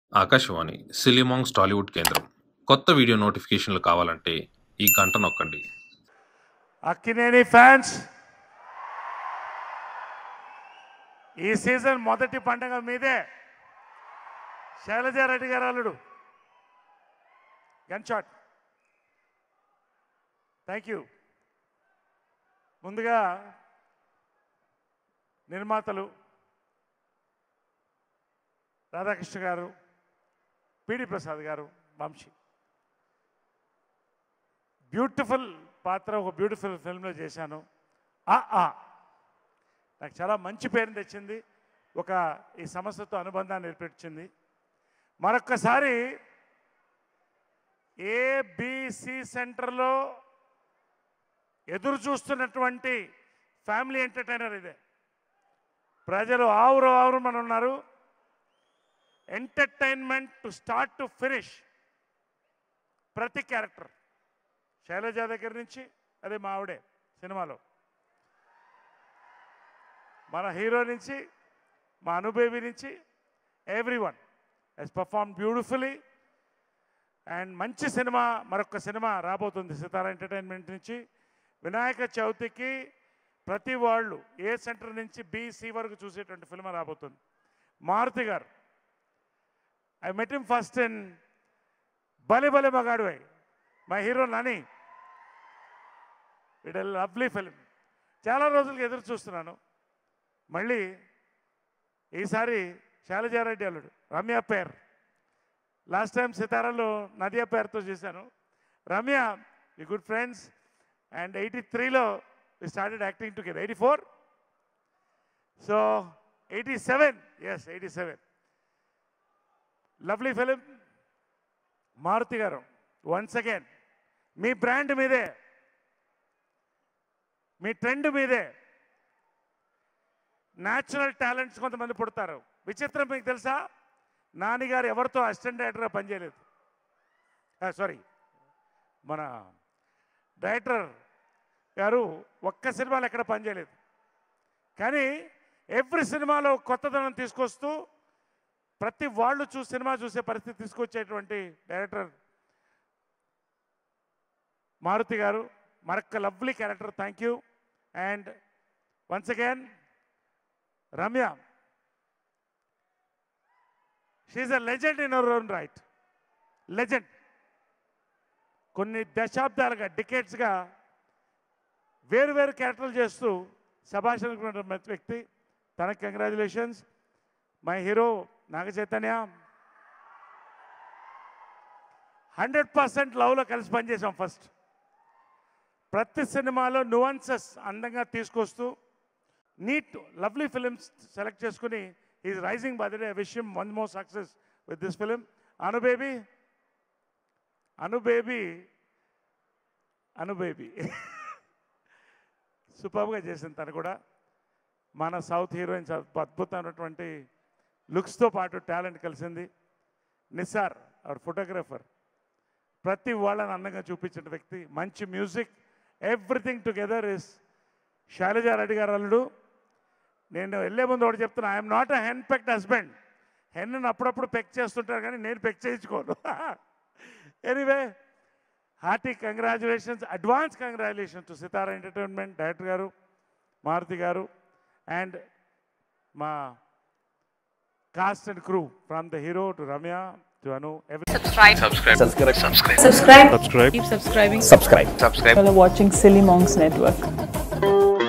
ఆకాశవాణి సిలిమాంగ్స్ టాలీవుడ్ కేంద్రం. కొత్త వీడియో నోటిఫికేషన్లు కావాలంటే ఈ గంట నొక్కండి. అక్కినేని ఫ్యాన్స్, ఈ సీజన్ మొదటి పండగ మీదే. శైలజారెడ్డి గారు అల్లుడు గన్ షాట్. Thank you. ముందుగా నిర్మాతలు రాధాకృష్ణ గారు, పిడి ప్రసాద్ గారు, వంశీ బ్యూటిఫుల్ పాత్ర, ఒక బ్యూటిఫుల్ ఫిల్మ్లో చేశాను. నాకు చాలా మంచి పేరు తెచ్చింది, ఒక ఈ సంస్థతో అనుబంధాన్ని ఏర్పరిచింది. మరొక్కసారి ఏబిసి సెంటర్లో ఎదురు చూస్తున్నటువంటి ఫ్యామిలీ ఎంటర్టైనర్ ఇదే. ప్రజలు ఆవురు మన ఉన్నారు. Entertainment to start to finish. ప్రతి క్యారెక్టర్ శైలజ దగ్గర నుంచి, అదే మా ఆవిడే సినిమాలో, మన హీరో నుంచి, మా అనుబేబీ నుంచి, everyone has perform beautifully. And మంచి సినిమా, మరొక సినిమా రాబోతుంది సితారా ఎంటర్టైన్మెంట్ నుంచి. వినాయక చవితికి ప్రతి వాళ్ళు ఏ సెంటర్ నుంచి బిసి వరకు చూసేటువంటి ఫిల్మ్ రాబోతుంది. Maruthi garu, I met him first in Bhale Bhale Magadivoy, my hero Nani. It lovely film. చాలా రోజులకి ఎదురు చూస్తున్నాను. మళ్ళీ ఈసారి Shailaja Reddy Alludu Ramya pair. Last time సితారాలో నదియా పేరుతో చేశాను. Ramya we good friends. And 83లో we started acting together. 84, so 87, yes 87. Lovely film. Maruthi garu, once again మీ బ్రాండ్ మీదే, మీ ట్రెండ్ మీదే న్యాచురల్ టాలెంట్స్ కొంతమంది పుడతారు. విచిత్రం మీకు తెలుసా, నానిగారు ఎవరితో అసిస్టెంట్ డైరెక్టర్గా పనిచేయలేదు. సారీ, మన డైరెక్టర్ గారు ఒక్క సినిమాలో ఎక్కడ పనిచేయలేదు. కానీ ఎవ్రీ సినిమాలో కొత్తదనం తీసుకొస్తూ ప్రతి వాళ్ళు సినిమా చూసే పరిస్థితి తీసుకొచ్చేటువంటి డైరెక్టర్ మారుతి గారు. మరొక lovely character. Thank you. And once again Ramya, she's a legend in our own right. Legend. కొన్ని దశాబ్దాలుగా, డికేట్స్గా వేరు క్యారెక్టర్లు చేస్తూ శభాష్ అనుకున్న వ్యక్తి. తనకు congratulations. My hero Naga Chaitanya, 100% లవ్లో కలిసి పనిచేసాం. ఫస్ట్ ప్రతి సినిమాలో నువాన్సెస్ అందంగా తీసుకొస్తూ నీట్ లవ్లీ ఫిలిమ్స్ సెలెక్ట్ చేసుకుని is rising by the day. Wish him one more success with this film. Anu baby సూపర్గా చేసింది. తను కూడా మన సౌత్ హీరోయిన్స్ అద్భుతమైనటువంటి లుక్స్తో పాటు టాలెంట్ కలిసింది. నిసార్ అవర్ ఫోటోగ్రాఫర్, ప్రతి వాళ్ళని అందంగా చూపించిన వ్యక్తి. మంచి music, everything together is Shailaja Reddy garu Alludu. నేను వెళ్ళే ముందు ఒకటి చెప్తున్నా, I'm not a henpecked husband. హెన్ను అప్పుడప్పుడు పెక్ చేస్తుంటారు, కానీ నేను పెక్ చేయించుకోను. Anyway, hearty congratulations, advance congratulations to Sithara entertainment director garu, Maruthi garu, and మా cast and crew from the hero to Ramya to Anu. Subscribe. Keep subscribing. Subscribe. You're watching Silly Monks Network.